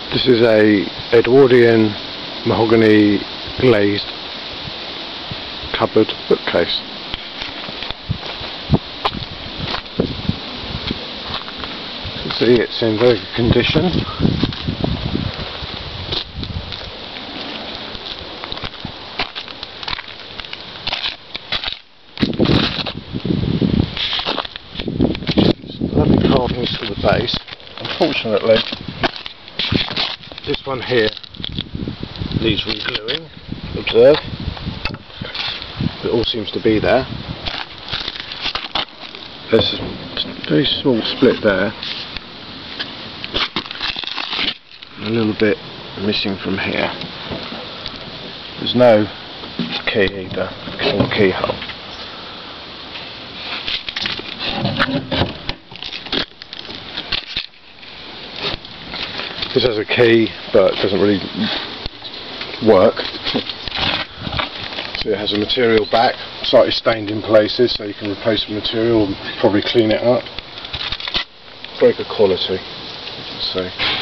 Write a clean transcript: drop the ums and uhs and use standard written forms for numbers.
This is a Edwardian mahogany glazed cupboard bookcase. You can see it's in very good condition. Lovely carvings to the base. Unfortunately, this one here needs re-gluing. Observe. It all seems to be there. There's a very small split there. A little bit missing from here. There's no key either, or keyhole. This has a key, but it doesn't really work. So it has a material back, slightly stained in places, so you can replace the material and probably clean it up. Very good quality, as you can see.